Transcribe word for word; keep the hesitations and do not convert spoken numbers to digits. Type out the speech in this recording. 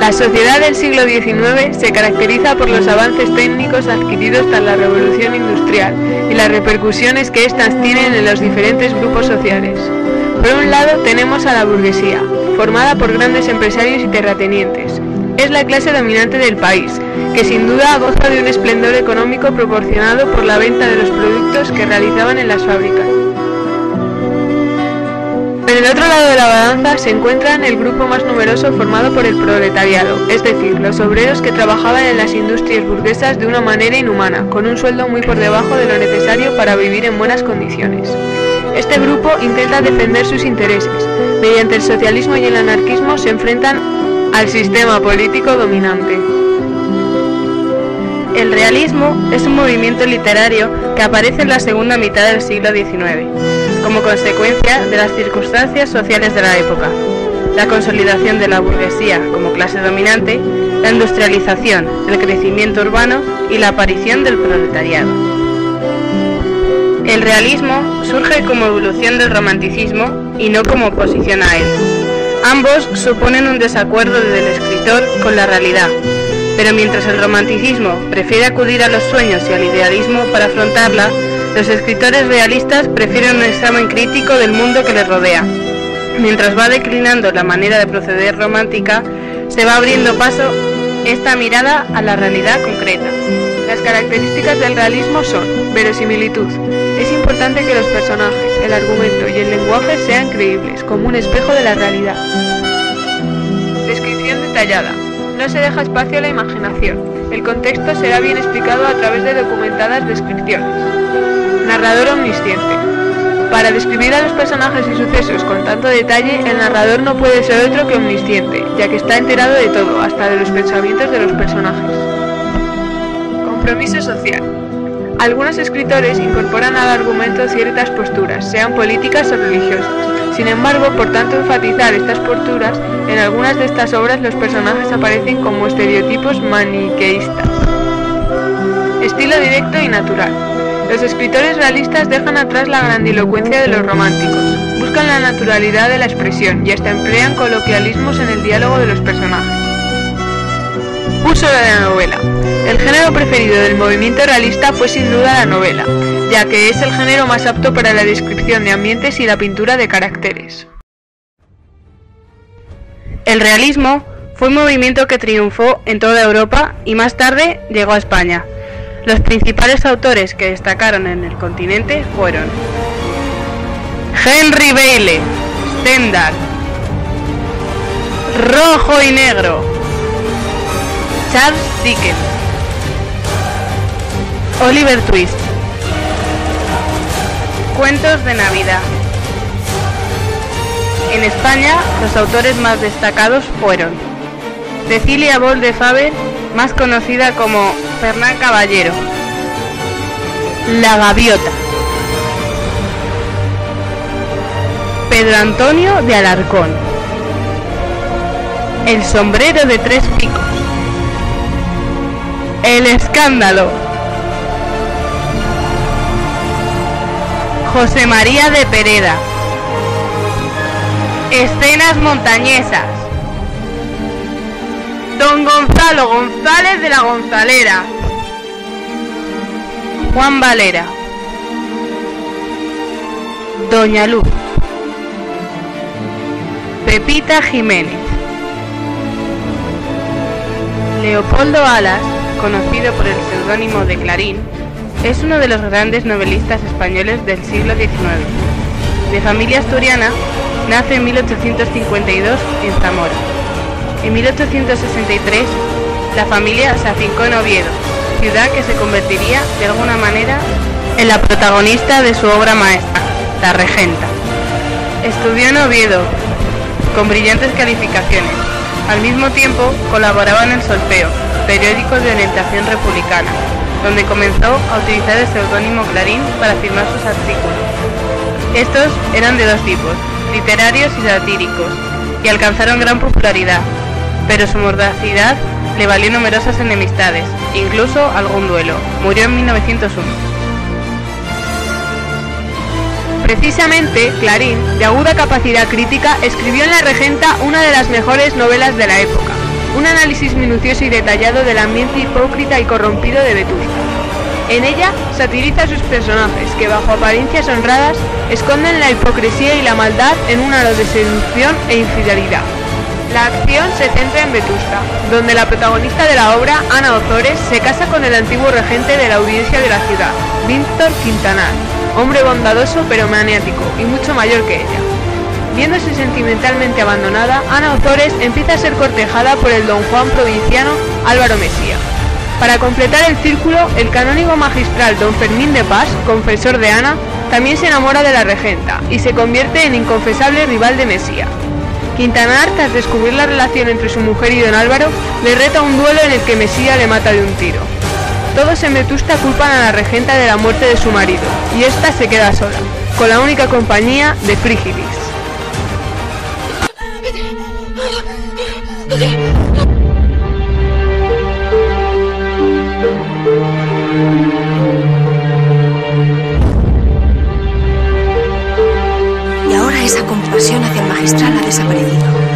La sociedad del siglo diecinueve se caracteriza por los avances técnicos adquiridos tras la revolución industrial y las repercusiones que éstas tienen en los diferentes grupos sociales. Por un lado tenemos a la burguesía, formada por grandes empresarios y terratenientes. Es la clase dominante del país, que sin duda goza de un esplendor económico proporcionado por la venta de los productos que realizaban en las fábricas. En el otro lado de la balanza se encuentran el grupo más numeroso formado por el proletariado, es decir, los obreros que trabajaban en las industrias burguesas de una manera inhumana, con un sueldo muy por debajo de lo necesario para vivir en buenas condiciones. Este grupo intenta defender sus intereses. Mediante el socialismo y el anarquismo se enfrentan al sistema político dominante. El realismo es un movimiento literario que aparece en la segunda mitad del siglo diecinueve, como consecuencia de las circunstancias sociales de la época, la consolidación de la burguesía como clase dominante, la industrialización, el crecimiento urbano y la aparición del proletariado. El realismo surge como evolución del romanticismo y no como oposición a él. Ambos suponen un desacuerdo del escritor con la realidad, pero mientras el romanticismo prefiere acudir a los sueños y al idealismo para afrontarla, los escritores realistas prefieren un examen crítico del mundo que les rodea. Mientras va declinando la manera de proceder romántica, se va abriendo paso esta mirada a la realidad concreta. Las características del realismo son verosimilitud. Es importante que los personajes, el argumento y el lenguaje sean creíbles, como un espejo de la realidad. Descripción detallada. No se deja espacio a la imaginación. El contexto será bien explicado a través de documentadas descripciones. Narrador omnisciente. Para describir a los personajes y sucesos con tanto detalle, el narrador no puede ser otro que omnisciente, ya que está enterado de todo, hasta de los pensamientos de los personajes. Compromiso social. Algunos escritores incorporan al argumento ciertas posturas, sean políticas o religiosas. Sin embargo, por tanto enfatizar estas posturas, en algunas de estas obras los personajes aparecen como estereotipos maniqueístas. Estilo directo y natural. Los escritores realistas dejan atrás la grandilocuencia de los románticos, buscan la naturalidad de la expresión y hasta emplean coloquialismos en el diálogo de los personajes. Uso de la novela. El género preferido del movimiento realista fue sin duda la novela, ya que es el género más apto para la descripción de ambientes y la pintura de caracteres. El realismo fue un movimiento que triunfó en toda Europa y más tarde llegó a España. Los principales autores que destacaron en el continente fueron Henry Bailey, Stendhal, Rojo y Negro, Charles Dickens, Oliver Twist. Cuentos de Navidad. En España, los autores más destacados fueron Cecilia Bol de Faber, más conocida como Fernán Caballero, La Gaviota, Pedro Antonio de Alarcón, El sombrero de tres picos, El escándalo, José María de Pereda, Escenas montañesas, Don Gonzalo González de la Gonzalera, Juan Valera, Doña Luz, Pepita Jiménez. Leopoldo Alas, conocido por el seudónimo de Clarín, es uno de los grandes novelistas españoles del siglo diecinueve. De familia asturiana, nace en mil ochocientos cincuenta y dos en Zamora. En mil ochocientos sesenta y tres, la familia se afincó en Oviedo, ciudad que se convertiría de alguna manera en la protagonista de su obra maestra, La Regenta. Estudió en Oviedo, con brillantes calificaciones. Al mismo tiempo, colaboraba en El Solfeo, periódico de orientación republicana, donde comenzó a utilizar el seudónimo Clarín para firmar sus artículos. Estos eran de dos tipos, literarios y satíricos, y alcanzaron gran popularidad, pero su mordacidad le valió numerosas enemistades, incluso algún duelo. Murió en mil novecientos uno. Precisamente, Clarín, de aguda capacidad crítica, escribió en La Regenta una de las mejores novelas de la época, un análisis minucioso y detallado del ambiente hipócrita y corrompido de Vetusta. En ella satiriza a sus personajes, que bajo apariencias honradas esconden la hipocresía y la maldad en un halo de seducción e infidelidad. La acción se centra en Vetusta, donde la protagonista de la obra, Ana Ozores, se casa con el antiguo regente de la audiencia de la ciudad, Víctor Quintanar, hombre bondadoso pero maniático y mucho mayor que ella. Viéndose sentimentalmente abandonada, Ana Ozores empieza a ser cortejada por el don Juan provinciano Álvaro Mesía. Para completar el círculo, el canónigo magistral don Fermín de Pas, confesor de Ana, también se enamora de la regenta y se convierte en inconfesable rival de Mesía. Quintanar, tras descubrir la relación entre su mujer y don Álvaro, le reta un duelo en el que Mesía le mata de un tiro. Todos en Vetusta culpan a la regenta de la muerte de su marido, y ésta se queda sola, con la única compañía de Frígilis. Y ahora esa compasión hacia el magistral ha desaparecido.